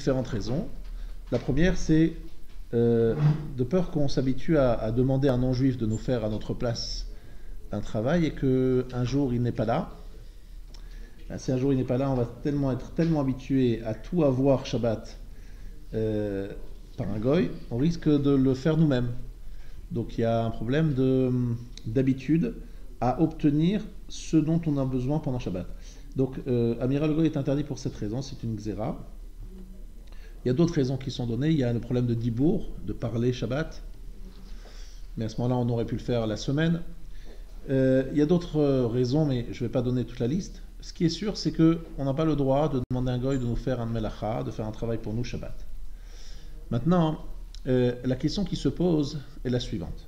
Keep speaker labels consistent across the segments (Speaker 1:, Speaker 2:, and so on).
Speaker 1: différentes raisons. La première, c'est de peur qu'on s'habitue à demander à un non-juif de nous faire à notre place un travail et qu'un jour il n'est pas là. Si un jour il n'est pas là, on va être tellement habitué à tout avoir Shabbat par un goy, on risque de le faire nous-mêmes. Donc il y a un problème d'habitude à obtenir ce dont on a besoin pendant Shabbat. Donc Amiral Goy est interdit pour cette raison, c'est une xéra. Il y a d'autres raisons qui sont données. Il y a le problème de dibour, de parler Shabbat. Mais à ce moment-là, on aurait pu le faire la semaine. Il y a d'autres raisons, mais je ne vais pas donner toute la liste. Ce qui est sûr, c'est qu'on n'a pas le droit de demander à un goy de nous faire un melacha, de faire un travail pour nous Shabbat. Maintenant, la question qui se pose est la suivante.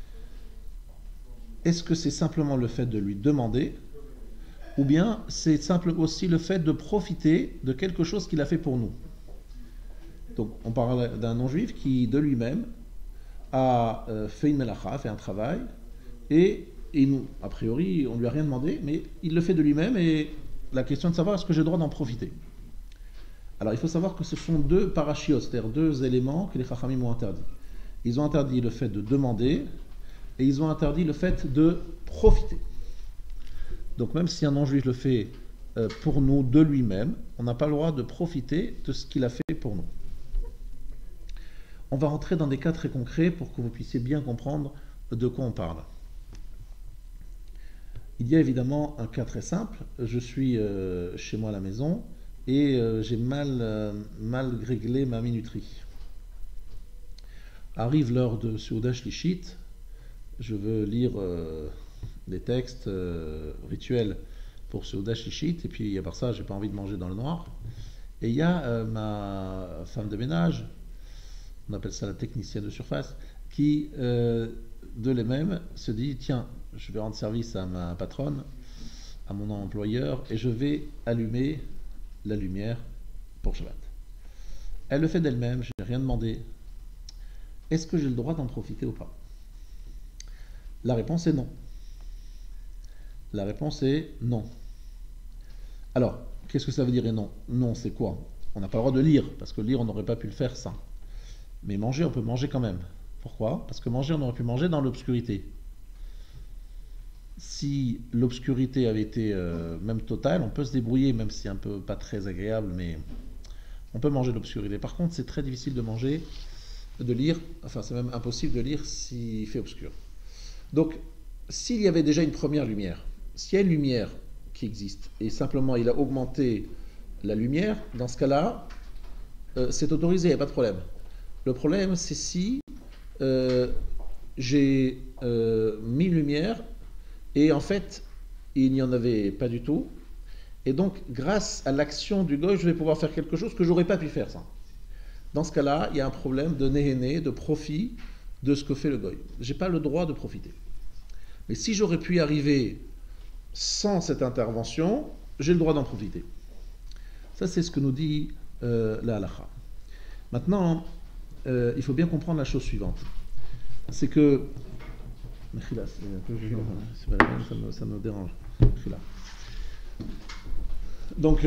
Speaker 1: Est-ce que c'est simplement le fait de lui demander, ou bien c'est aussi le fait de profiter de quelque chose qu'il a fait pour nous? Donc, on parle d'un non-juif qui, de lui-même, a fait une melacha, fait un travail, et nous, a priori, on ne lui a rien demandé, mais il le fait de lui-même, et la question de savoir est-ce que j'ai le droit d'en profiter. Alors, il faut savoir que ce sont deux parashiot, c'est-à-dire deux éléments que les chachamim ont interdits. Ils ont interdit le fait de demander, et ils ont interdit le fait de profiter. Donc, même si un non-juif le fait pour nous, de lui-même, on n'a pas le droit de profiter de ce qu'il a fait pour nous. On va rentrer dans des cas très concrets pour que vous puissiez bien comprendre de quoi on parle. Il y a évidemment un cas très simple. Je suis chez moi à la maison et j'ai mal réglé ma minuterie. Arrive l'heure de Seuda Shlishit. Je veux lire des textes rituels pour Seuda Shlishit et puis à part ça, j'ai pas envie de manger dans le noir. Et il y a ma femme de ménage, on appelle ça la technicienne de surface, qui de elle-même se dit tiens, je vais rendre service à ma patronne, à mon employeur, et je vais allumer la lumière pour Shabbat. Elle le fait d'elle-même, je n'ai rien demandé. Est-ce que j'ai le droit d'en profiter ou pas? La réponse est non. La réponse est non. Alors, qu'est-ce que ça veut dire et non? Non, c'est quoi? On n'a pas le droit de lire, parce que lire, on n'aurait pas pu le faire ça. Mais manger, on peut manger quand même. Pourquoi? Parce que manger, on aurait pu manger dans l'obscurité. Si l'obscurité avait été même totale, on peut se débrouiller, même si c'est un peu pas très agréable, mais on peut manger l'obscurité. Par contre, c'est très difficile de manger, de lire, enfin c'est même impossible de lire s'il fait obscur. Donc, s'il y avait déjà une première lumière, s'il y a une lumière qui existe, et simplement il a augmenté la lumière, dans ce cas-là, c'est autorisé, il n'y a pas de problème. Le problème, c'est si j'ai mis une lumière et en fait, il n'y en avait pas du tout. Et donc, grâce à l'action du goy, je vais pouvoir faire quelque chose que je n'aurais pas pu faire ça. Dans ce cas-là, il y a un problème de néhéné, de profit de ce que fait le goy. Je n'ai pas le droit de profiter. Mais si j'aurais pu y arriver sans cette intervention, j'ai le droit d'en profiter. Ça, c'est ce que nous dit la halakha. Maintenant, il faut bien comprendre la chose suivante. C'est que... ça me dérange. Donc,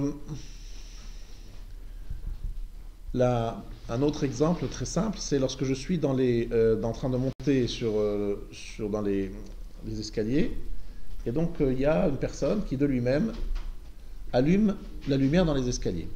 Speaker 1: un autre exemple très simple, c'est lorsque je suis en train de monter dans les escaliers, et donc il y a une personne qui de lui-même allume la lumière dans les escaliers.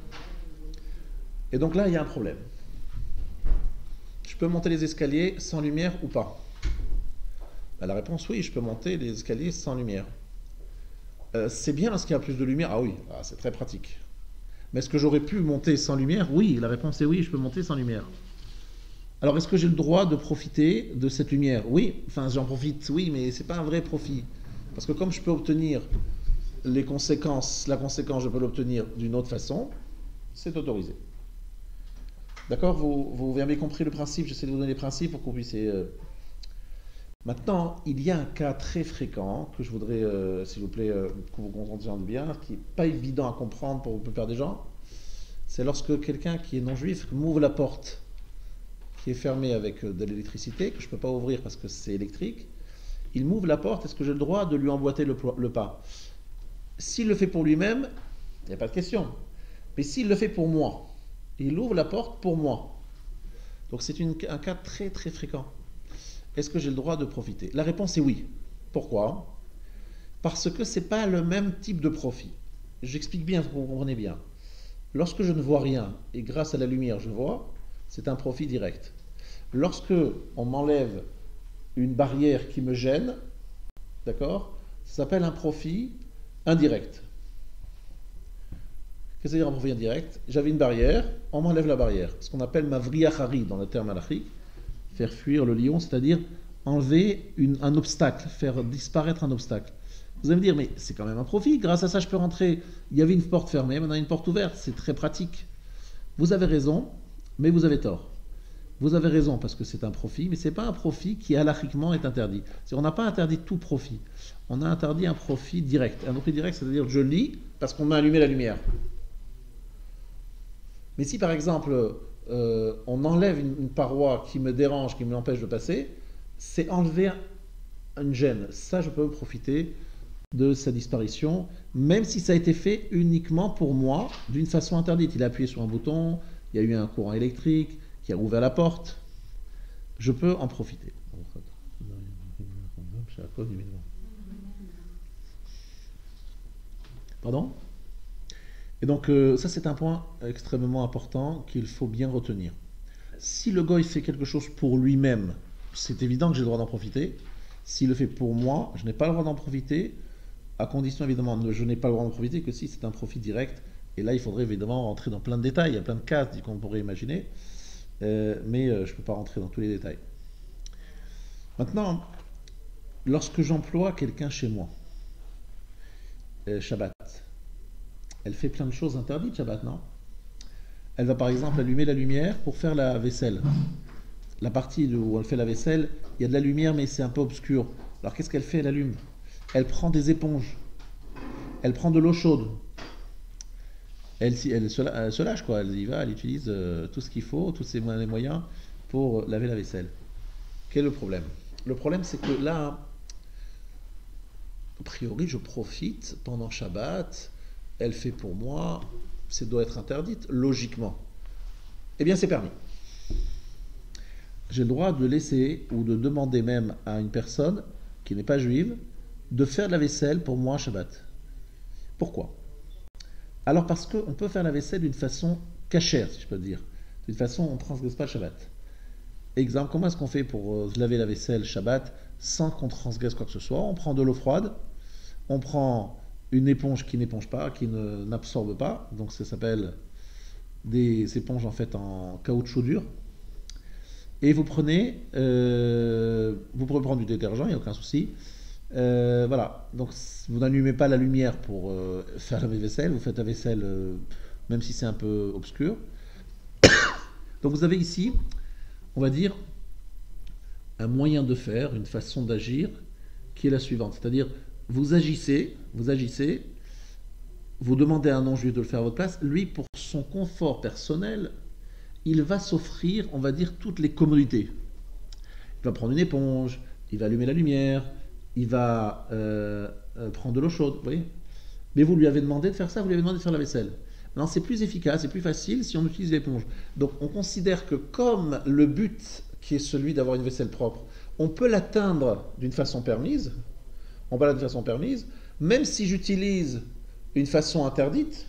Speaker 1: Et donc là, il y a un problème. Je peux monter les escaliers sans lumière ou pas? La réponse, oui, je peux monter les escaliers sans lumière. C'est bien lorsqu'il y a plus de lumière. Ah oui, c'est très pratique. Mais est-ce que j'aurais pu monter sans lumière? Oui, la réponse est oui, je peux monter sans lumière. Alors, est-ce que j'ai le droit de profiter de cette lumière? Oui, enfin j'en profite, oui, mais c'est pas un vrai profit. Parce que comme je peux obtenir la conséquence, je peux l'obtenir d'une autre façon, c'est autorisé. D'accord? Vous avez compris le principe? J'essaie de vous donner les principes pour que vous puissiez... Maintenant, il y a un cas très fréquent que je voudrais, s'il vous plaît, que vous compreniez bien, qui n'est pas évident à comprendre pour la plupart des gens. C'est lorsque quelqu'un qui est non-juif m'ouvre la porte qui est fermée avec de l'électricité, que je ne peux pas ouvrir parce que c'est électrique. Il m'ouvre la porte, est-ce que j'ai le droit de lui emboîter le pas? S'il le fait pour lui-même, il n'y a pas de question. Mais s'il le fait pour moi, Il ouvre la porte pour moi. Donc c'est un cas très très fréquent. Est-ce que j'ai le droit de profiter? La réponse est oui. Pourquoi? Parce que ce n'est pas le même type de profit. J'explique bien, vous comprenez bien. Lorsque je ne vois rien et grâce à la lumière je vois, c'est un profit direct. Lorsque on m'enlève une barrière qui me gêne, d'accord, ça s'appelle un profit indirect. Qu'est-ce que ça veut dire un profit indirect? J'avais une barrière, on m'enlève la barrière. Ce qu'on appelle mavriachari dans le terme halachique, faire fuir le lion, c'est-à-dire enlever un obstacle, faire disparaître un obstacle. Vous allez me dire, mais c'est quand même un profit, grâce à ça je peux rentrer. Il y avait une porte fermée, maintenant il y a une porte ouverte, c'est très pratique. Vous avez raison, mais vous avez tort. Vous avez raison parce que c'est un profit, mais ce n'est pas un profit qui halachiquement est interdit. On n'a pas interdit tout profit. On a interdit un profit direct. Un profit direct, c'est-à-dire je lis parce qu'on m'a allumé la lumière. Mais si par exemple on enlève une paroi qui me dérange, qui m'empêche de passer, c'est enlever une gêne. Ça, je peux profiter de sa disparition, même si ça a été fait uniquement pour moi, d'une façon interdite. Il a appuyé sur un bouton, il y a eu un courant électrique qui a ouvert la porte. Je peux en profiter. Pardon? Et donc, ça c'est un point extrêmement important qu'il faut bien retenir. Si le goy fait quelque chose pour lui-même, c'est évident que j'ai le droit d'en profiter. S'il le fait pour moi, je n'ai pas le droit d'en profiter, à condition évidemment, je n'ai pas le droit d'en profiter que si c'est un profit direct. Et là, il faudrait évidemment rentrer dans plein de détails, il y a plein de cas qu'on pourrait imaginer, mais je ne peux pas rentrer dans tous les détails. Maintenant, lorsque j'emploie quelqu'un chez moi, Shabbat, elle fait plein de choses interdites, Shabbat, non? Elle va par exemple allumer la lumière pour faire la vaisselle. La partie où elle fait la vaisselle, il y a de la lumière mais c'est un peu obscur. Alors qu'est-ce qu'elle fait? Elle allume. Elle prend des éponges. Elle prend de l'eau chaude. Elle se lâche, quoi. Elle y va, elle utilise tout ce qu'il faut, tous ses moyens pour laver la vaisselle. Quel est le problème? Le problème, c'est que là, a priori, je profite pendant Shabbat, elle fait pour moi, ça doit être interdite, logiquement. Eh bien, c'est permis. J'ai le droit de laisser ou de demander même à une personne qui n'est pas juive de faire de la vaisselle pour moi Shabbat. Pourquoi? Alors parce qu'on peut faire la vaisselle d'une façon cachère, si je peux dire. D'une façon, on ne transgresse pas le Shabbat. Exemple, comment est-ce qu'on fait pour laver la vaisselle Shabbat sans qu'on transgresse quoi que ce soit? On prend de l'eau froide, on prend une éponge qui n'éponge pas, qui n'absorbe pas, donc ça s'appelle des éponges en fait en caoutchouc dur. Et vous pouvez prendre du détergent, il n'y a aucun souci. Voilà, donc vous n'allumez pas la lumière pour faire la vaisselle, vous faites la vaisselle même si c'est un peu obscur. Donc vous avez ici, on va dire, un moyen de faire, une façon d'agir qui est la suivante, c'est-à-dire vous agissez, vous demandez à un non-juif de le faire à votre place, lui pour son confort personnel, il va s'offrir, on va dire, toutes les commodités. Il va prendre une éponge, il va allumer la lumière, il va prendre de l'eau chaude, vous voyez. Mais vous lui avez demandé de faire ça, vous lui avez demandé de faire la vaisselle. Maintenant, c'est plus efficace, c'est plus facile si on utilise l'éponge. Donc, on considère que comme le but qui est celui d'avoir une vaisselle propre, on peut l'atteindre d'une façon permise, même si j'utilise une façon interdite,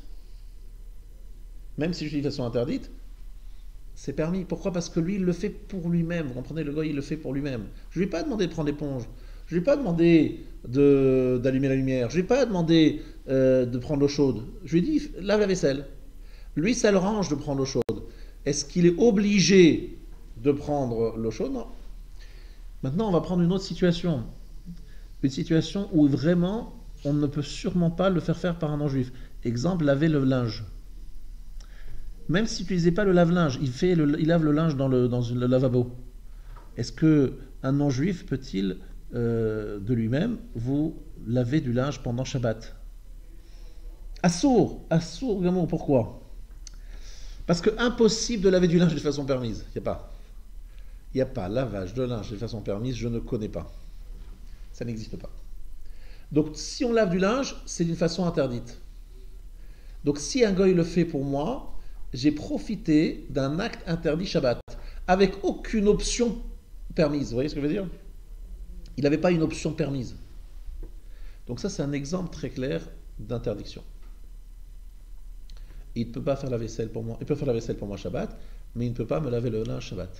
Speaker 1: c'est permis. Pourquoi? Parce que lui, il le fait pour lui-même. Vous comprenez? Le gars, il le fait pour lui-même. Je ne lui ai pas demandé de prendre l'éponge. Je ne lui ai pas demandé d'allumer la lumière. Je ne lui ai pas demandé de prendre l'eau chaude. Je lui ai dit, lave la vaisselle. Lui, ça le range de prendre l'eau chaude. Est-ce qu'il est obligé de prendre l'eau chaude? Non. Maintenant, on va prendre une autre situation. Une situation où vraiment, on ne peut sûrement pas le faire par un non-juif. Exemple, laver le linge. Même s'il n'utilisait pas le lave-linge, il lave le linge dans le lavabo. Est-ce qu'un non-juif peut-il, de lui-même, vous laver du linge pendant Shabbat? Assour, gamour, pourquoi? Parce que impossible de laver du linge de façon permise. Il n'y a pas lavage de linge de façon permise, je ne connais pas. Ça n'existe pas. Donc si on lave du linge, c'est d'une façon interdite. Donc si un goy le fait pour moi, j'ai profité d'un acte interdit Shabbat, avec aucune option permise. Vous voyez ce que je veux dire? Il n'avait pas une option permise. Donc ça, c'est un exemple très clair d'interdiction. Il ne peut pas faire la vaisselle pour moi. Il peut faire la vaisselle pour moi Shabbat, mais il ne peut pas me laver le linge Shabbat.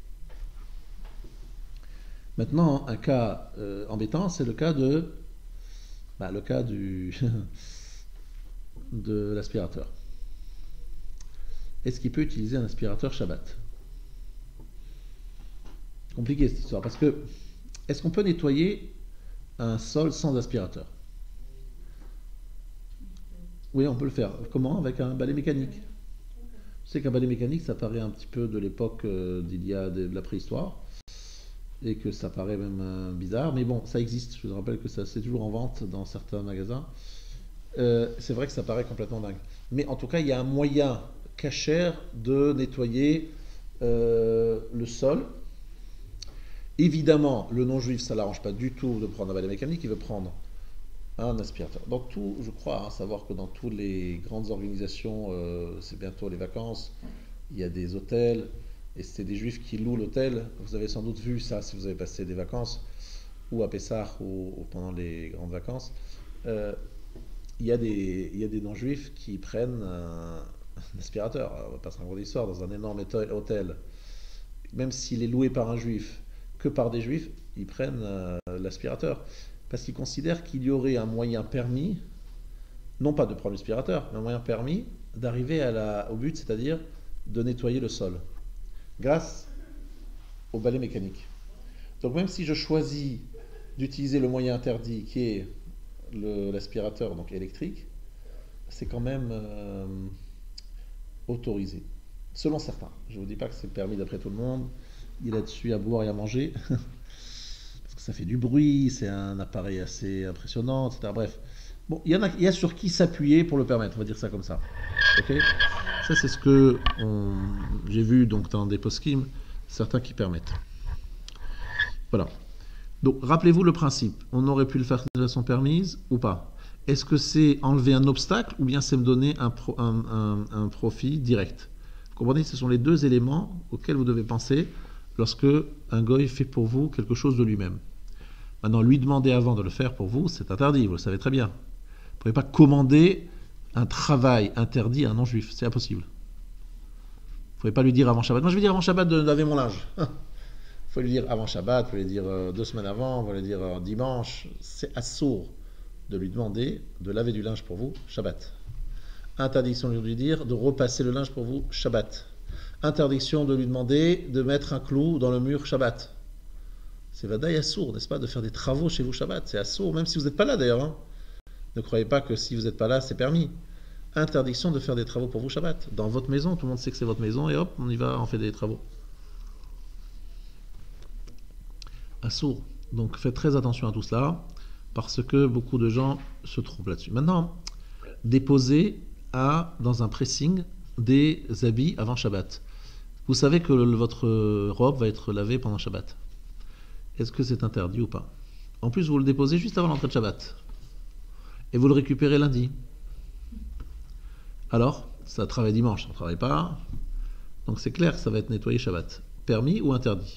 Speaker 1: Maintenant, un cas embêtant, c'est le cas de de l'aspirateur. Est-ce qu'il peut utiliser un aspirateur Shabbat? Compliqué cette histoire, parce que est-ce qu'on peut nettoyer un sol sans aspirateur? Oui, on peut le faire. Comment? Avec un balai mécanique. Je sais qu'un balai mécanique, ça paraît un petit peu de l'époque d'il y a de la préhistoire, et que ça paraît même bizarre, mais bon, ça existe. Je vous rappelle que ça c'est toujours en vente dans certains magasins. C'est vrai que ça paraît complètement dingue. Mais en tout cas, il y a un moyen cachère de nettoyer le sol. Évidemment, le non-juif, ça ne l'arrange pas du tout de prendre un balai mécanique, il veut prendre un aspirateur. Dans tout, je crois, savoir que dans toutes les grandes organisations, c'est bientôt les vacances, il y a des hôtels, et c'est des juifs qui louent l'hôtel. Vous avez sans doute vu ça si vous avez passé des vacances, ou à Pessah, ou pendant les grandes vacances. Il y a des non-juifs qui prennent un aspirateur. On va pas se raconter l'histoire, dans un énorme hôtel, même s'il est loué par un juif, que par des juifs, ils prennent l'aspirateur. Parce qu'ils considèrent qu'il y aurait un moyen permis, non pas de prendre l'aspirateur, mais un moyen permis d'arriver au but, c'est-à-dire de nettoyer le sol, grâce au balai mécanique. Donc même si je choisis d'utiliser le moyen interdit, qui est l'aspirateur donc électrique, c'est quand même autorisé, selon certains. Je ne vous dis pas que c'est permis d'après tout le monde. Il y a là-dessus à boire et à manger, parce que ça fait du bruit, c'est un appareil assez impressionnant, etc. Bref, bon, il y a sur qui s'appuyer pour le permettre, on va dire ça comme ça. Ok, ça c'est ce que j'ai vu donc dans des poskim, certains qui permettent. Voilà. Donc rappelez-vous le principe. On aurait pu le faire de façon permise ou pas. Est-ce que c'est enlever un obstacle ou bien c'est me donner un profit direct? Vous comprenez? Ce sont les deux éléments auxquels vous devez penser lorsque un goy fait pour vous quelque chose de lui-même. Maintenant, lui demander avant de le faire pour vous, c'est interdit, vous le savez très bien. Vous ne pouvez pas commander un travail interdit à un non-juif, c'est impossible. Vous ne pouvez pas lui dire avant Shabbat. Moi, je vais dire avant Shabbat de laver mon linge. Il faut lui dire avant Shabbat, il faut lui dire 2 semaines avant, il faut lui dire dimanche. C'est assourd de lui demander de laver du linge pour vous Shabbat. Interdiction de lui dire de repasser le linge pour vous Shabbat. Interdiction de lui demander de mettre un clou dans le mur Shabbat. C'est vadaï assourd, n'est-ce pas, de faire des travaux chez vous Shabbat. C'est assourd, même si vous n'êtes pas là d'ailleurs. Hein. Ne croyez pas que si vous n'êtes pas là, c'est permis. Interdiction de faire des travaux pour vous Shabbat. Dans votre maison, tout le monde sait que c'est votre maison, et hop, on y va, on fait des travaux. Assourd. Donc faites très attention à tout cela, parce que beaucoup de gens se trompent là-dessus. Maintenant, déposez dans un pressing des habits avant Shabbat. Vous savez que votre robe va être lavée pendant Shabbat. Est-ce que c'est interdit ou pas? En plus, vous le déposez juste avant l'entrée de Shabbat. Et vous le récupérez lundi. Alors, ça travaille dimanche, ça ne travaille pas. Donc c'est clair que ça va être nettoyé Shabbat. Permis ou interdit?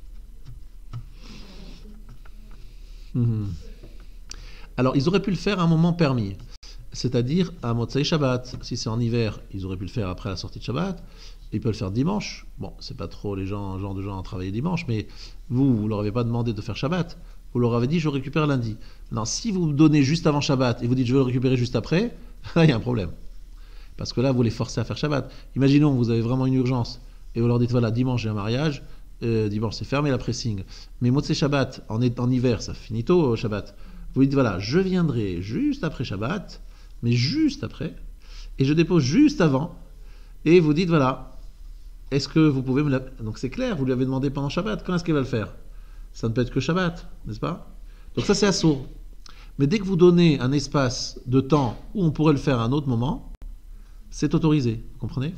Speaker 1: Alors, ils auraient pu le faire à un moment permis. C'est-à-dire à Motzei Shabbat. Si c'est en hiver, ils auraient pu le faire après la sortie de Shabbat. Ils peuvent le faire dimanche. Bon, c'est pas trop genre de gens à travailler dimanche, mais vous leur avez pas demandé de faire Shabbat. Vous leur avez dit je récupère lundi. Non, si vous me donnez juste avant Shabbat et vous dites je veux le récupérer juste après, là il y a un problème. Parce que là vous les forcez à faire Shabbat. Imaginons vous avez vraiment une urgence et vous leur dites voilà dimanche j'ai un mariage, dimanche c'est fermé la pressing. Mais Motzei Shabbat en hiver ça finit tôt Shabbat. Vous dites voilà je viendrai juste après Shabbat, mais juste après, et je dépose juste avant. Et vous dites voilà. Est-ce que vous pouvez me la... Donc c'est clair, vous lui avez demandé pendant Shabbat, quand est-ce qu'elle va le faire? Ça ne peut être que Shabbat, n'est-ce pas? Donc ça c'est assourd. Mais dès que vous donnez un espace de temps où on pourrait le faire à un autre moment, c'est autorisé, vous comprenez?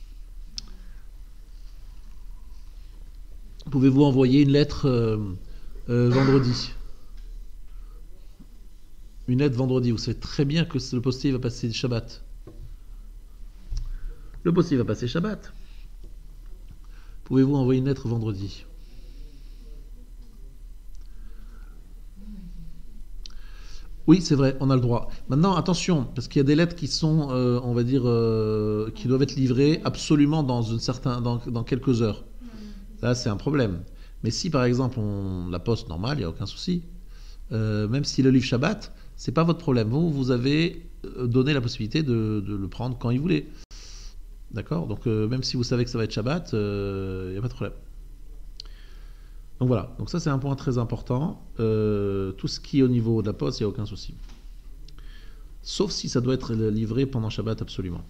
Speaker 1: Pouvez-vous envoyer une lettre vendredi? Une lettre vendredi, vous savez très bien que le postier va passer Shabbat. Le boss il va passer Shabbat. Pouvez-vous envoyer une lettre vendredi? Oui, c'est vrai, on a le droit. Maintenant, attention, parce qu'il y a des lettres qui sont, on va dire, qui doivent être livrées absolument dans quelques heures. Là, c'est un problème. Mais si, par exemple, on la poste normale, il n'y a aucun souci. Même si le livre Shabbat, c'est pas votre problème. Vous avez donné la possibilité de le prendre quand il voulait. D'accord. Donc, même si vous savez que ça va être Shabbat, il n'y a pas de problème. Donc voilà, donc ça c'est un point très important. Tout ce qui est au niveau de la poste, il n'y a aucun souci. Sauf si ça doit être livré pendant Shabbat absolument.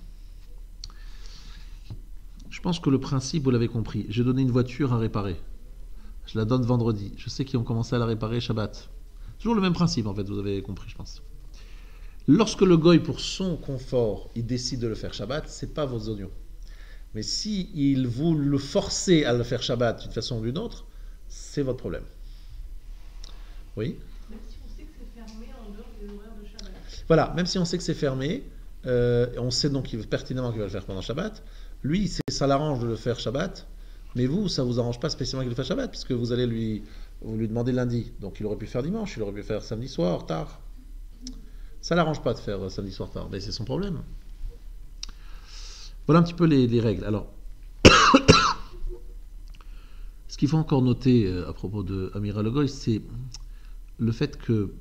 Speaker 1: Je pense que le principe, vous l'avez compris. J'ai donné une voiture à réparer. Je la donne vendredi. Je sais qu'ils ont commencé à la réparer Shabbat. Toujours le même principe en fait, vous avez compris je pense. Lorsque le goy pour son confort, il décide de le faire Shabbat, c'est pas vos oignons. Mais si il vous le forcez à le faire Shabbat d'une façon ou d'une autre, c'est votre problème. Oui.
Speaker 2: Même si on sait que c'est fermé en dehors des horaires de Shabbat.
Speaker 1: Voilà, même si on sait que c'est fermé, on sait donc pertinemment qu'il va le faire pendant Shabbat. Lui, ça l'arrange de le faire Shabbat, mais vous, ça vous arrange pas spécialement qu'il le fasse Shabbat, puisque vous allez lui demander lundi. Donc il aurait pu le faire dimanche, il aurait pu le faire samedi soir, tard. Ça l'arrange pas de faire samedi soir tard, mais c'est son problème. Voilà un petit peu les règles. Alors, ce qu'il faut encore noter à propos de Amira Le Goy, c'est le fait que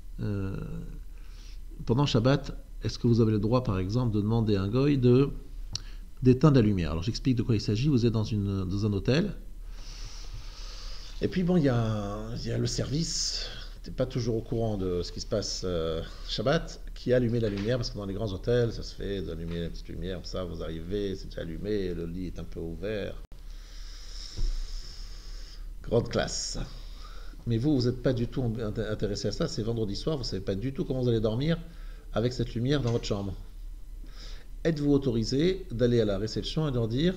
Speaker 1: pendant Shabbat, est-ce que vous avez le droit, par exemple, de demander à un goy d'éteindre la lumière? Alors j'explique de quoi il s'agit. Vous êtes dans un hôtel, et puis bon, il y a le service, tu n'es pas toujours au courant de ce qui se passe Shabbat, qui a allumé la lumière, parce que dans les grands hôtels, ça se fait d'allumer la petite lumière, ça, vous arrivez, c'est déjà allumé, le lit est un peu ouvert. Grande classe. Mais vous n'êtes pas du tout intéressé à ça, c'est vendredi soir, vous ne savez pas du tout comment vous allez dormir avec cette lumière dans votre chambre. Êtes-vous autorisé d'aller à la réception et de leur dire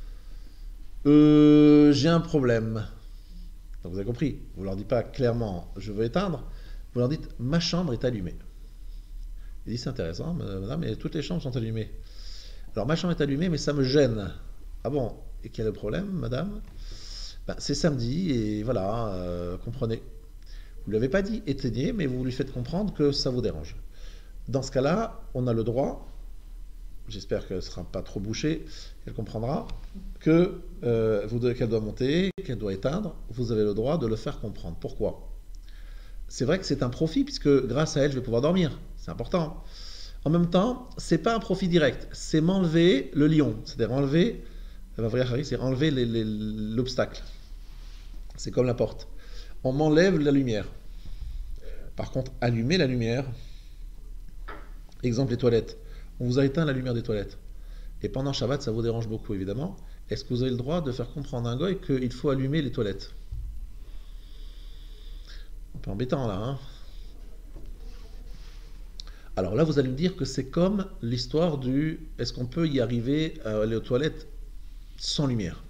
Speaker 1: j'ai un problème. Donc vous avez compris, vous ne leur dites pas clairement je veux éteindre, vous leur dites ma chambre est allumée. Il dit c'est intéressant, madame, mais toutes les chambres sont allumées. Alors ma chambre est allumée, mais ça me gêne. Ah bon, et quel est le problème, madame? C'est samedi et voilà, comprenez. Vous ne lui avez pas dit éteignez, mais vous lui faites comprendre que ça vous dérange. Dans ce cas-là, on a le droit, j'espère qu'elle ne sera pas trop bouchée, qu'elle comprendra, qu'elle doit monter, qu'elle doit éteindre, vous avez le droit de le faire comprendre. Pourquoi? C'est vrai que c'est un profit, puisque grâce à elle, je vais pouvoir dormir. C'est important. En même temps, ce n'est pas un profit direct, c'est m'enlever le lion, c'est-à-dire enlever l'obstacle. C'est comme la porte. On m'enlève la lumière. Par contre, allumer la lumière, exemple les toilettes. On vous a éteint la lumière des toilettes. Et pendant Shabbat, ça vous dérange beaucoup, évidemment. Est-ce que vous avez le droit de faire comprendre à un goy qu'il faut allumer les toilettes? Un peu embêtant, là, hein? Alors là, vous allez me dire que c'est comme l'histoire du est-ce qu'on peut y arriver à aller aux toilettes sans lumière?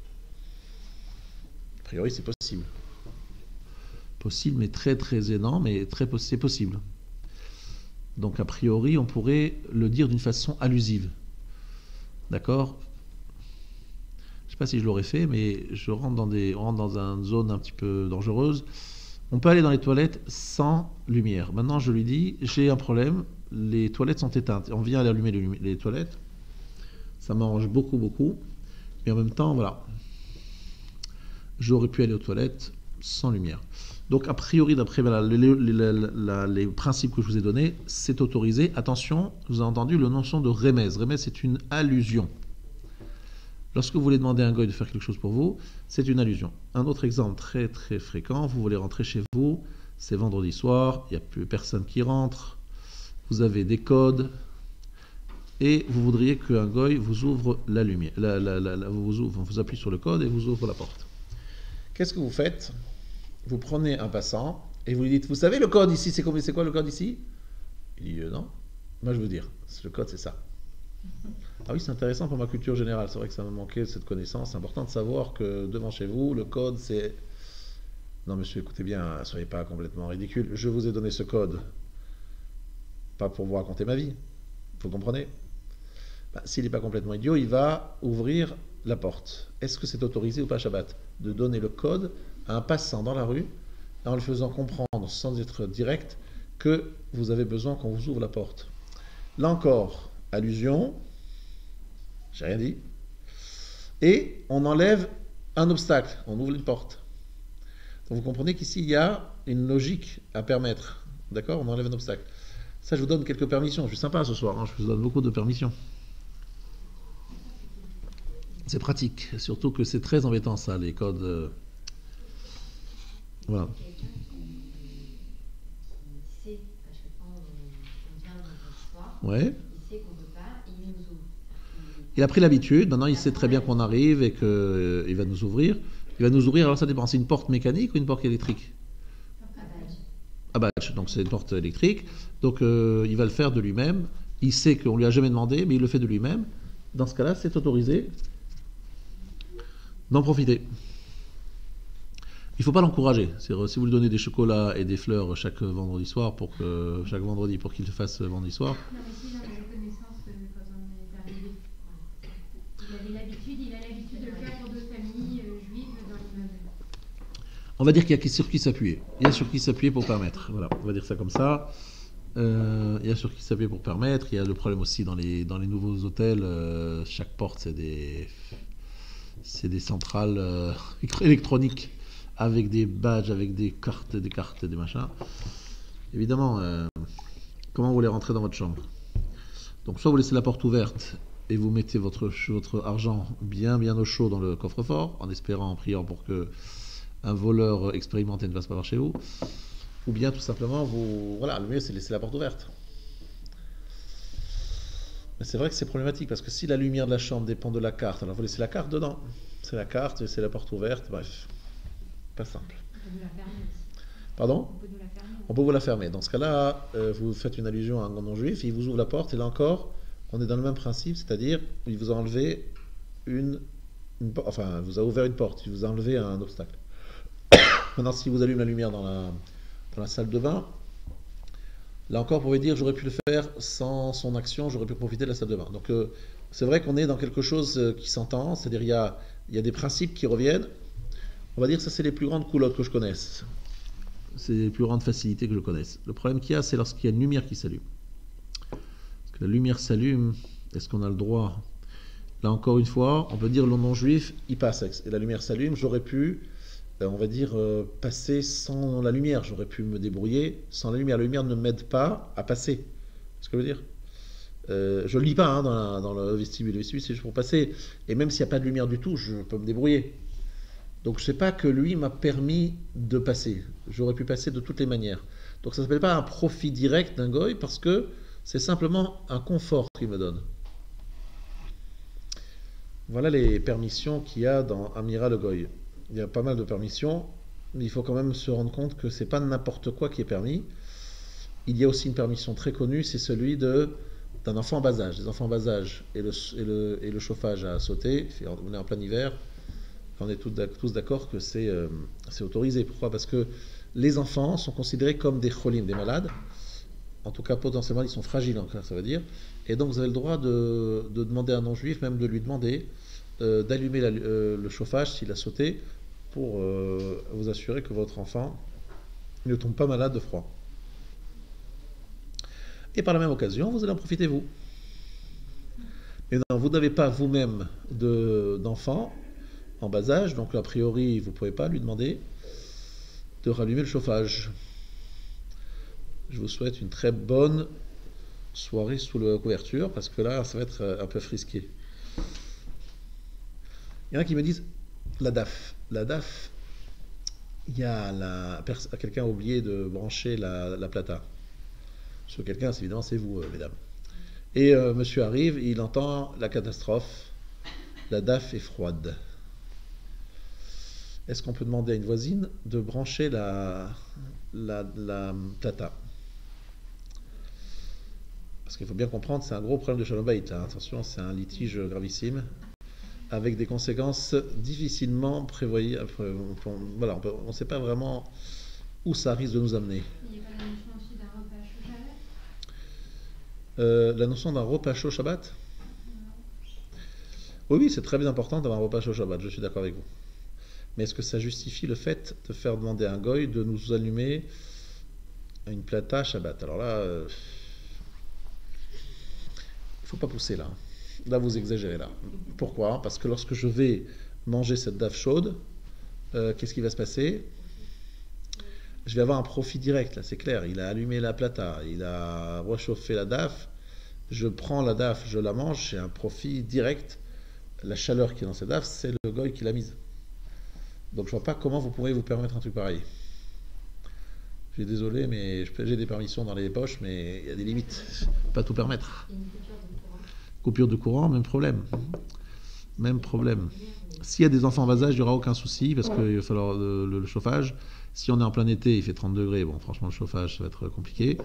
Speaker 1: A priori, c'est possible. Possible, mais très très énorme, mais c'est possible. Donc a priori, on pourrait le dire d'une façon allusive. D'accord? Je ne sais pas si je l'aurais fait, mais on rentre dans une zone un petit peu dangereuse. On peut aller dans les toilettes sans lumière. Maintenant, je lui dis, j'ai un problème, les toilettes sont éteintes. On vient allumer les toilettes. Ça m'arrange beaucoup, beaucoup. Mais en même temps, voilà. J'aurais pu aller aux toilettes sans lumière. Donc, a priori, d'après les principes que je vous ai donnés, c'est autorisé. Attention, vous avez entendu le notion de remez. Remez, c'est une allusion. Lorsque vous voulez demander à un goy de faire quelque chose pour vous, c'est une allusion. Un autre exemple très très fréquent, vous voulez rentrer chez vous, c'est vendredi soir, il n'y a plus personne qui rentre, vous avez des codes, et vous voudriez qu'un goy vous ouvre la lumière. Vous appuyez sur le code et vous ouvre la porte. Qu'est-ce que vous faites? Vous prenez un passant et vous lui dites, vous savez le code ici, c'est quoi le code ici? Il dit non. Moi je veux dire, le code c'est ça. Ah oui, c'est intéressant pour ma culture générale. C'est vrai que ça me manquait cette connaissance. C'est important de savoir que devant chez vous, le code c'est... Non monsieur, écoutez bien, soyez pas complètement ridicule. Je vous ai donné ce code, pas pour vous raconter ma vie. Vous comprenez? S'il n'est pas complètement idiot, il va ouvrir la porte. Est-ce que c'est autorisé ou pas Shabbat de donner le code à un passant dans la rue en le faisant comprendre sans être direct que vous avez besoin qu'on vous ouvre la porte? Là encore, allusion, j'ai rien dit, et on enlève un obstacle, on ouvre une porte. Donc vous comprenez qu'ici il y a une logique à permettre, d'accord? On enlève un obstacle. Ça, je vous donne quelques permissions. Je suis sympa ce soir, hein, je vous donne beaucoup de permissions. C'est pratique, surtout que c'est très embêtant ça, les codes. Voilà.
Speaker 3: Quelqu'un qui sait, parce que quand on vient dans notre histoire,
Speaker 1: Ouais.
Speaker 3: il sait qu'on ne peut pas, et il nous ouvre.
Speaker 1: Il a pris l'habitude, maintenant il sait très bien qu'on arrive et qu'il va nous ouvrir. Il va nous ouvrir, alors ça dépend, c'est une porte mécanique ou une porte électrique? À badge, donc c'est une porte électrique. Donc il va le faire de lui-même. Il sait qu'on lui a jamais demandé, mais il le fait de lui-même. Dans ce cas-là, c'est autorisé d'en profiter. Il ne faut pas l'encourager. C'est-à-dire, si vous lui donnez des chocolats et des fleurs chaque vendredi soir pour qu'il le fasse vendredi soir.
Speaker 2: Non, mais si, j'en avais connaissance quand on est arrivé. Il a l'habitude de le faire pour d'autres familles juives dans l'immeuble.
Speaker 1: On va dire qu'il y a sur qui s'appuyer. Il y a sur qui s'appuyer pour permettre. Voilà, on va dire ça comme ça. Il y a sur qui s'appuyer pour permettre. Il y a le problème aussi dans les nouveaux hôtels. Chaque porte, c'est des centrales électroniques avec des badges, avec des cartes, des machins. Évidemment, comment vous voulez rentrer dans votre chambre? Donc soit vous laissez la porte ouverte et vous mettez votre argent bien au chaud dans le coffre-fort, en espérant, en priant pour que un voleur expérimenté ne passe pas par chez vous, ou bien tout simplement, le mieux c'est de laisser la porte ouverte. Mais c'est vrai que c'est problématique, parce que si la lumière de la chambre dépend de la carte, alors vous laissez la carte dedans. C'est la carte, c'est la porte ouverte, bref. Pas simple.
Speaker 2: On peut nous la fermer aussi.
Speaker 1: Pardon?
Speaker 2: On peut nous la fermer.
Speaker 1: On peut vous la fermer. Dans ce cas-là, vous faites une allusion à un non-juif, il vous ouvre la porte, et là encore, on est dans le même principe, c'est-à-dire, il vous a enlevé enfin, vous a ouvert une porte, il vous a enlevé un obstacle. Maintenant, si vous allumez la lumière dans la salle de bain, là encore, vous pouvez dire, j'aurais pu le faire sans son action, j'aurais pu profiter de la salle de bain. Donc, c'est vrai qu'on est dans quelque chose qui s'entend, c'est-à-dire il y a des principes qui reviennent. On va dire que ça, c'est les plus grandes coulottes que je connaisse. C'est les plus grandes facilités que je connaisse. Le problème qu'il y a, c'est lorsqu'il y a une lumière qui s'allume. Parce que la lumière s'allume, est-ce qu'on a le droit? Là, encore une fois, on peut dire, le non-juif, il passe, et la lumière s'allume, j'aurais pu... on va dire, passer sans la lumière. J'aurais pu me débrouiller sans la lumière. La lumière ne m'aide pas à passer. C'est ce que je veux dire. Je ne lis pas dans le vestibule. Le vestibule, c'est juste pour passer. Et même s'il n'y a pas de lumière du tout, je peux me débrouiller. Donc je ne sais pas que lui m'a permis de passer. J'aurais pu passer de toutes les manières. Donc ça ne s'appelle pas un profit direct d'un goy, parce que c'est simplement un confort qu'il me donne. Voilà les permissions qu'il y a dans Amira le goy. Il y a pas mal de permissions, mais il faut quand même se rendre compte que c'est pas n'importe quoi qui est permis. Il y a aussi une permission très connue, c'est celui d'un enfant en bas âge. Les enfants en bas âge et le chauffage à sauter, on est en plein hiver, on est tous d'accord que c'est autorisé. Pourquoi? Parce que les enfants sont considérés comme des cholim, des malades. En tout cas, potentiellement, ils sont fragiles encore, ça veut dire. Et donc, vous avez le droit de demander à un non-juif, même de lui demander d'allumer le chauffage s'il a sauté, pour vous assurer que votre enfant ne tombe pas malade de froid. Et par la même occasion, vous allez en profiter vous. Mais non, vous n'avez pas vous-même d'enfant en bas âge, donc a priori, vous ne pouvez pas lui demander de rallumer le chauffage. Je vous souhaite une très bonne soirée sous la couverture, parce que là, ça va être un peu frisqué. Il y en a qui me disent la DAF. La DAF, il y a quelqu'un a oublié de brancher la plata. Ce quelqu'un, évidemment, c'est vous, mesdames. Et monsieur arrive, il entend la catastrophe. La DAF est froide. Est-ce qu'on peut demander à une voisine de brancher la plata? Parce qu'il faut bien comprendre, c'est un gros problème de Shalom Bayit. Attention, c'est un litige gravissime, avec des conséquences difficilement prévoyables. Voilà, on ne sait pas vraiment où ça risque de nous amener.
Speaker 2: Il n'y a pas la notion aussi d'un repas chaud Shabbat?
Speaker 1: La notion d'un repas chaud Shabbat? Oui, oui, c'est très bien important d'avoir un repas au Shabbat, je suis d'accord avec vous. Mais est-ce que ça justifie le fait de faire demander à un goy de nous allumer une plata Shabbat? Alors là, il ne faut pas pousser là. Là, vous exagérez là. Pourquoi? Parce que lorsque je vais manger cette daf chaude, qu'est-ce qui va se passer? Je vais avoir un profit direct, là, c'est clair. Il a allumé la plata, il a réchauffé la daf, je prends la daf, je la mange, j'ai un profit direct. La chaleur qui est dans cette daf, c'est le goy qui l'a mise. Donc je vois pas comment vous pourrez vous permettre un truc pareil. Je suis désolé, mais j'ai des permissions dans les poches, mais il y a des limites. Pas tout permettre. Coupure de courant, même problème. Même problème. S'il y a des enfants en bas âge, il n'y aura aucun souci, parce qu'il va falloir le chauffage. Si on est en plein été, il fait 30 degrés, bon, franchement, le chauffage, ça va être compliqué.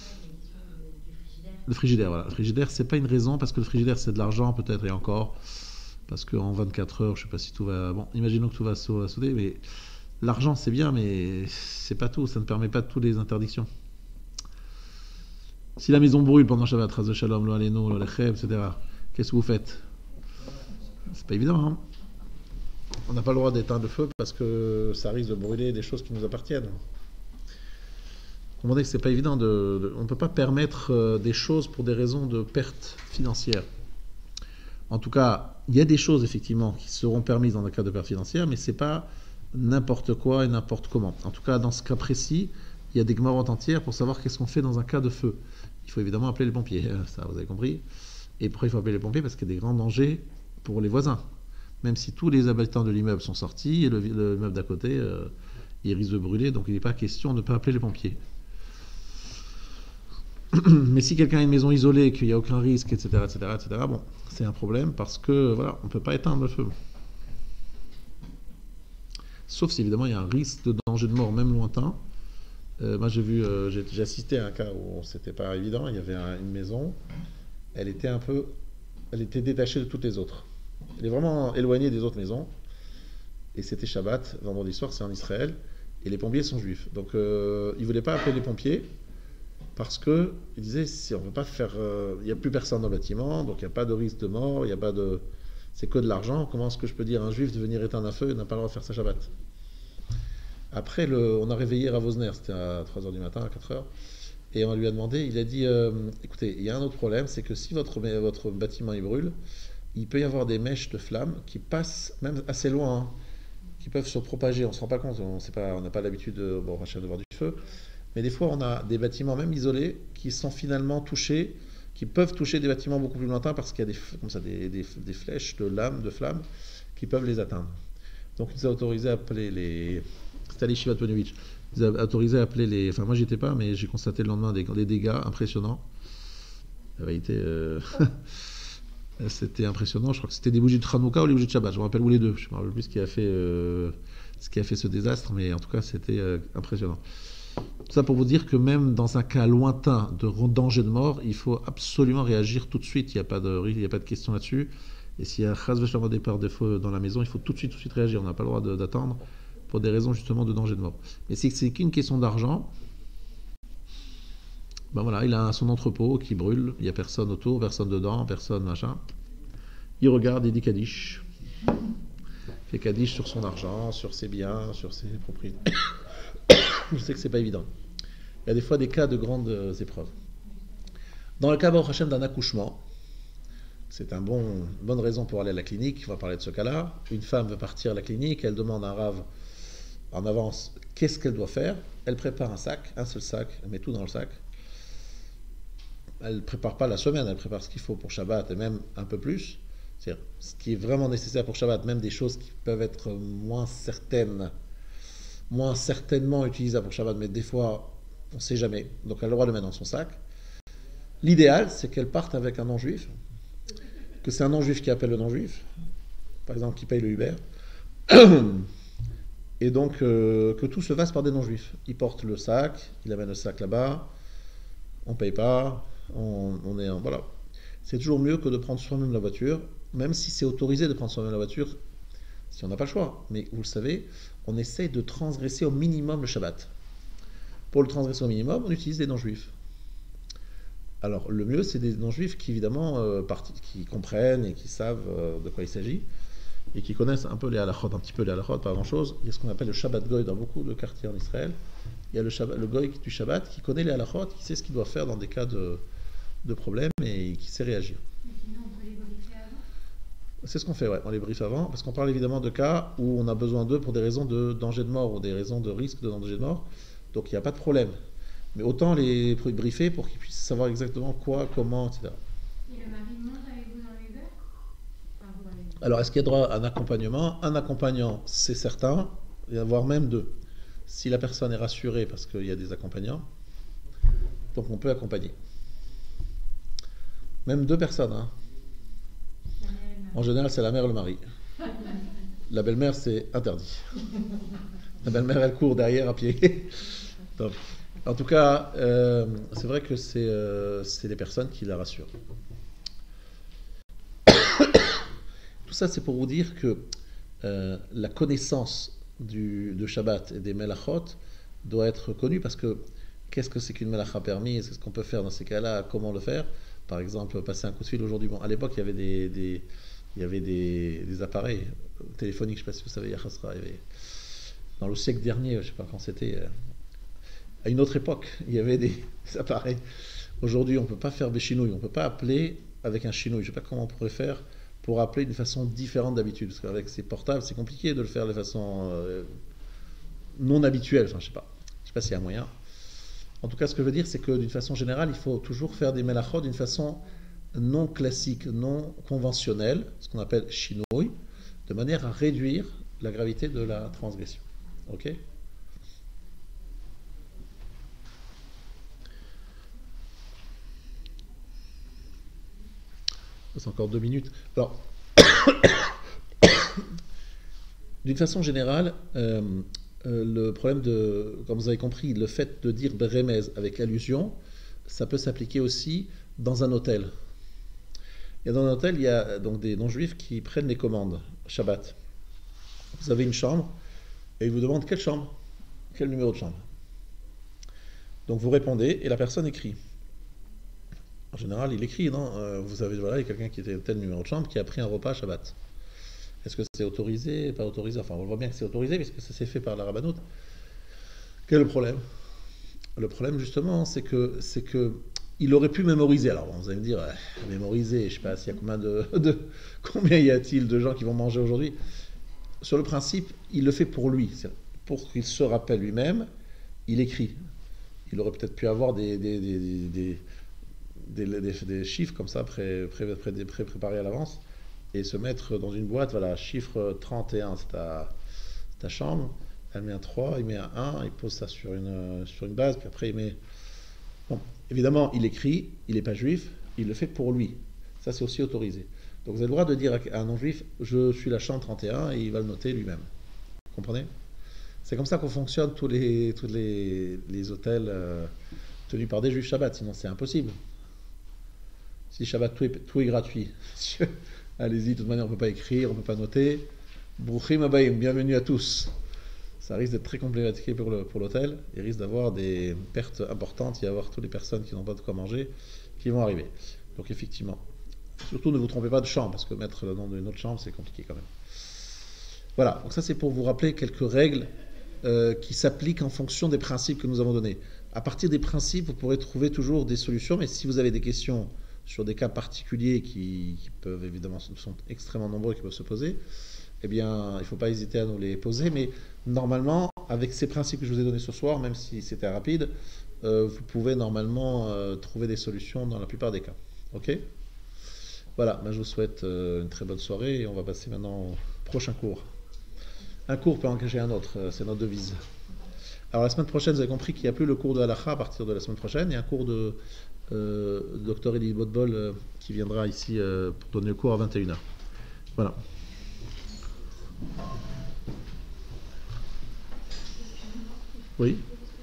Speaker 1: Le frigidaire, voilà. Le frigidaire, c'est pas une raison, parce que le frigidaire, c'est de l'argent, peut-être, et encore. Parce qu'en 24 heures, je sais pas si tout va... Bon, imaginons que tout va sauter, mais l'argent, c'est bien, mais c'est pas tout. Ça ne permet pas de toutes les interdictions. Si la maison brûle pendant Shabbat, Ras de Shalom, lo Aleno, lo Lechem, etc., qu'est-ce que vous faites? C'est pas évident, hein. On n'a pas le droit d'éteindre le feu parce que ça risque de brûler des choses qui nous appartiennent. Vous comprenez que c'est pas évident on ne peut pas permettre des choses pour des raisons de perte financière. En tout cas, il y a des choses effectivement qui seront permises dans le cas de perte financière, mais c'est pas n'importe quoi et n'importe comment. En tout cas, dans ce cas précis, il y a des gmarottes entières pour savoir qu'est-ce qu'on fait dans un cas de feu. Il faut évidemment appeler les pompiers, ça vous avez compris. Et pourquoi il faut appeler les pompiers? Parce qu'il y a des grands dangers pour les voisins. Même si tous les habitants de l'immeuble sont sortis, et l'immeuble d'à côté, il risque de brûler, donc il n'est pas question de ne pas appeler les pompiers. Mais si quelqu'un a une maison isolée, qu'il n'y a aucun risque, etc., bon, c'est un problème parce que, voilà, on ne peut pas éteindre le feu. Sauf si, évidemment, il y a un risque de danger de mort, même lointain. Moi, j'ai assisté à un cas où c'était pas évident. Il y avait une maison, elle était détachée de toutes les autres. Elle est vraiment éloignée des autres maisons. Et c'était Shabbat, vendredi soir, c'est en Israël. Et les pompiers sont juifs. Donc, ils ne voulaient pas appeler les pompiers parce qu'ils disaient, si on ne veut pas faire... Il n'y a plus personne dans le bâtiment, donc il n'y a pas de risque de mort, il n'y a pas de... C'est que de l'argent. Comment est-ce que je peux dire à un juif de venir éteindre un feu et n'a pas le droit de faire sa Shabbat? Après, on a réveillé Rav Osner, c'était à 3h du matin, à 4h. Et on lui a demandé, il a dit, écoutez, il y a un autre problème, c'est que si votre bâtiment il brûle, il peut y avoir des mèches de flammes qui passent même assez loin, hein, qui peuvent se propager. On ne se rend pas compte, on n'a pas l'habitude de voir du feu. Mais des fois, on a des bâtiments même isolés qui sont finalement touchés, qui peuvent toucher des bâtiments beaucoup plus lointains parce qu'il y a des flèches de lames, de flammes, qui peuvent les atteindre. Donc, il nous a autorisé à appeler les... C'était à l'Yeshiva de Ponevezh. Il nous a autorisé à appeler les... Enfin, moi, j'y étais pas, mais j'ai constaté le lendemain des dégâts impressionnants. Ça avait été... C'était impressionnant. Je crois que c'était des bougies de Hanouka ou les bougies de Shabbat. Je me rappelle où les deux. Je ne me rappelle plus ce qui a fait ce désastre, mais en tout cas, c'était impressionnant. Tout ça pour vous dire que même dans un cas lointain de danger de mort, il faut absolument réagir tout de suite. Il n'y a pas de question là-dessus. Et s'il y a un départ de feu dans la maison, il faut tout de suite réagir. On n'a pas le droit d'attendre pour des raisons justement de danger de mort. Mais si c'est qu'une question d'argent, ben voilà, il a son entrepôt qui brûle, il n'y a personne autour, personne dedans, personne machin. Il regarde, il dit Kaddish. Il fait Kaddish sur son argent, sur ses biens, sur ses propriétés. Je sais que c'est pas évident. Il y a des fois des cas de grandes épreuves. Dans le cas Baruch Hashem d'un accouchement, c'est une bonne raison pour aller à la clinique, on va parler de ce cas-là. Une femme veut partir à la clinique, elle demande à un rave en avance qu'est-ce qu'elle doit faire. Elle prépare un sac, un seul sac, elle met tout dans le sac. Elle ne prépare pas la semaine, elle prépare ce qu'il faut pour Shabbat et même un peu plus. C'est-à-dire ce qui est vraiment nécessaire pour Shabbat, même des choses qui peuvent être moins certainement utilisables pour Shabbat, mais des fois, on ne sait jamais. Donc elle a le droit de le mettre dans son sac. L'idéal, c'est qu'elle parte avec un non-juif, que c'est un non-juif qui appelle le non-juif, par exemple qui paye le Uber, et donc que tout se fasse par des non-juifs. Il porte le sac, il amène le sac là-bas, on ne paye pas, voilà. C'est toujours mieux que de prendre soi-même la voiture, même si c'est autorisé de prendre soi-même la voiture, si on n'a pas le choix. Mais vous le savez, on essaye de transgresser au minimum le Shabbat. Pour le transgresser au minimum, on utilise des non-juifs. Alors, le mieux, c'est des non-juifs qui, évidemment, qui comprennent et qui savent de quoi il s'agit, et qui connaissent un peu les halachot, un petit peu les halachot, pas grand-chose. Il y a ce qu'on appelle le Shabbat Goy dans beaucoup de quartiers en Israël. Il y a le Goy du Shabbat qui connaît les halachot, qui sait ce qu'il doit faire dans des cas de problème et qui sait réagir.
Speaker 2: Mais sinon, on peut les briefer avant.
Speaker 1: C'est ce qu'on fait, ouais. On les briefe avant, parce qu'on parle évidemment de cas où on a besoin d'eux pour des raisons de danger de mort ou des raisons de risque de danger de mort. Donc il n'y a pas de problème. Mais autant les briefer pour qu'ils puissent savoir exactement quoi, comment, etc.
Speaker 2: Et le mari monte avec vous dans les heures? Enfin, vous allez-
Speaker 1: Alors, est-ce qu'il y a droit à un accompagnement? Un accompagnant, c'est certain, et voire même deux. Si la personne est rassurée parce qu'il y a des accompagnants, donc on peut accompagner. Même deux personnes, hein.
Speaker 2: La mère et le mari.
Speaker 1: En général, c'est la mère et le mari. La belle-mère, c'est interdit. La belle-mère, elle court derrière à pied. Donc, en tout cas, c'est vrai que c'est les personnes qui la rassurent. Tout ça, c'est pour vous dire que la connaissance de Shabbat et des Melachot doit être connue parce que qu'est-ce que c'est qu'une Melacha permise? Qu'est-ce qu'on peut faire dans ces cas-là? Comment le faire? Par exemple, passer un coup de fil aujourd'hui. Bon, à l'époque, il y avait des appareils téléphoniques, je ne sais pas si vous savez, Yachasra, dans le siècle dernier, je ne sais pas quand c'était, à une autre époque, il y avait des appareils. Aujourd'hui, on ne peut pas faire des chinouilles, on ne peut pas appeler avec un chinouille. Je ne sais pas comment on pourrait faire pour appeler d'une façon différente d'habitude. Parce qu'avec ces portables, c'est compliqué de le faire de façon non habituelle. Enfin, je ne sais pas s'il y a un moyen. En tout cas, ce que je veux dire, c'est que d'une façon générale, il faut toujours faire des melachot d'une façon non classique, non conventionnelle, ce qu'on appelle chinouille, de manière à réduire la gravité de la transgression. Ok? C'est encore 2 minutes. Alors, d'une façon générale, le problème comme vous avez compris, le fait de dire Beremez avec allusion, ça peut s'appliquer aussi dans un hôtel. Et dans un hôtel, il y a donc des non-juifs qui prennent les commandes, Shabbat. Vous avez une chambre, et ils vous demandent quelle chambre, quel numéro de chambre. Donc vous répondez, et la personne écrit. En général, il écrit, non? Vous avez, voilà, il y a quelqu'un qui était tel numéro de chambre qui a pris un repas Shabbat. Est-ce que c'est autorisé, pas autorisé? Enfin, on voit bien que c'est autorisé, puisque ça s'est fait par la rabbanout. Quel est le problème? Le problème, justement, c'est que il aurait pu mémoriser. Alors, vous allez me dire, mémoriser, je ne sais pas s'il y a combien y a-t-il de gens qui vont manger aujourd'hui. Sur le principe, il le fait pour lui. Pour qu'il se rappelle lui-même, il écrit. Il aurait peut-être pu avoir des chiffres comme ça préparés à l'avance et se mettre dans une boîte, voilà, chiffre 31, c'est ta chambre, elle met un 3, il met un 1, il pose ça sur une base, puis après il met... Bon, évidemment, il écrit, il n'est pas juif, il le fait pour lui. Ça, c'est aussi autorisé. Donc vous avez le droit de dire à un non-juif, je suis la chambre 31, et il va le noter lui-même. Vous comprenez? C'est comme ça qu'on fonctionne tous les hôtels tenus par des juifs Shabbat, sinon c'est impossible. Si Shabbat, tout est gratuit. Allez-y, de toute manière, on ne peut pas écrire, on ne peut pas noter. Bruchim Abayim, bienvenue à tous. Ça risque d'être très compliqué pour l'hôtel. Il risque d'avoir des pertes importantes. Il va y avoir toutes les personnes qui n'ont pas de quoi manger qui vont arriver. Donc effectivement, surtout ne vous trompez pas de chambre, parce que mettre le nom d'une autre chambre, c'est compliqué quand même. Voilà, donc ça c'est pour vous rappeler quelques règles qui s'appliquent en fonction des principes que nous avons donnés. À partir des principes, vous pourrez trouver toujours des solutions, mais si vous avez des questions sur des cas particuliers qui peuvent évidemment, sont extrêmement nombreux, qui peuvent se poser, eh bien, il ne faut pas hésiter à nous les poser, mais normalement, avec ces principes que je vous ai donnés ce soir, même si c'était rapide, vous pouvez normalement trouver des solutions dans la plupart des cas. Ok? Voilà, je vous souhaite une très bonne soirée et on va passer maintenant au prochain cours. Un cours peut engager un autre, c'est notre devise. Alors la semaine prochaine, vous avez compris qu'il n'y a plus le cours de Halacha à partir de la semaine prochaine, il y a un cours de Dr Eli Botbol qui viendra ici pour donner le cours à 21h. Voilà. Oui.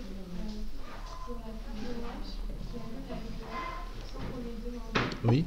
Speaker 1: Oui.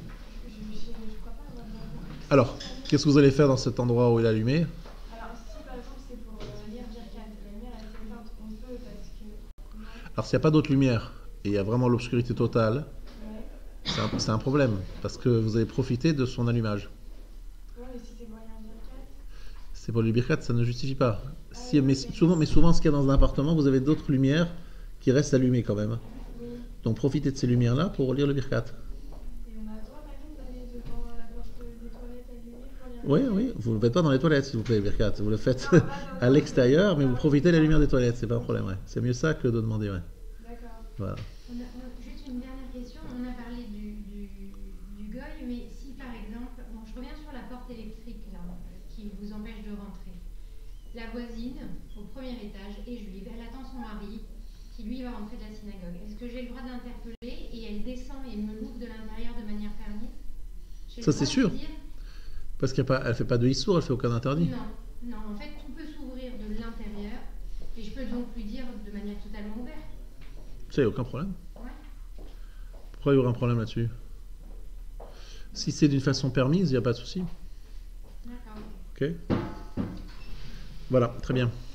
Speaker 1: Alors, qu'est-ce que vous allez faire dans cet endroit où il est allumé?
Speaker 4: Alors, si par exemple c'est pour lire Birkan, la lumière a été éteinte, on peut parce que...
Speaker 1: Alors, s'il n'y a pas d'autre lumière et il y a vraiment l'obscurité totale,
Speaker 4: Ouais.
Speaker 1: c'est un problème, parce que vous avez profité de son allumage.
Speaker 4: Ouais, mais si c'est pour aller en Birkat.
Speaker 1: C'est pour le birkat, ça ne justifie pas. Mais souvent, ce qu'il y a dans un appartement, vous avez d'autres lumières qui restent allumées quand même.
Speaker 4: Oui.
Speaker 1: Donc profitez de ces lumières-là pour lire le birkat.
Speaker 4: Et on a le droit, par exemple, d'aller devant la porte des toilettes allumée pour lire
Speaker 1: Oui,
Speaker 4: le Birkat.
Speaker 1: oui, vous ne le faites pas dans les toilettes, s'il vous plaît, le birkat. Vous le faites
Speaker 4: Non, pas dans-
Speaker 1: à l'extérieur, mais vous profitez de la lumière des toilettes, c'est pas un problème. Ouais. C'est mieux ça que de demander. Ouais.
Speaker 4: D'accord.
Speaker 1: Voilà.
Speaker 2: Juste une dernière question. On a parlé du goy, mais si par exemple, bon, je reviens sur la porte électrique là, qui vous empêche de rentrer. La voisine, au premier étage, est juive. Elle attend son mari, qui lui va rentrer de la synagogue. Est-ce que j'ai le droit d'interpeller et elle descend et me l'ouvre de l'intérieur de manière permise? J'ai le
Speaker 1: Ça,
Speaker 2: droit
Speaker 1: c'est
Speaker 2: de
Speaker 1: sûr.
Speaker 2: dire
Speaker 1: Parce qu'elle ne fait pas de issour, elle fait aucun interdit.
Speaker 2: non, non. En fait, tout peut s'ouvrir de l'intérieur et je peux donc lui dire de manière totalement ouverte.
Speaker 1: Ça, il n'y a aucun problème.
Speaker 2: Ouais.
Speaker 1: Pourquoi il y aurait un problème là-dessus? Si c'est d'une façon permise, il n'y a pas de souci.
Speaker 2: D'accord.
Speaker 1: Ok. Voilà, très bien.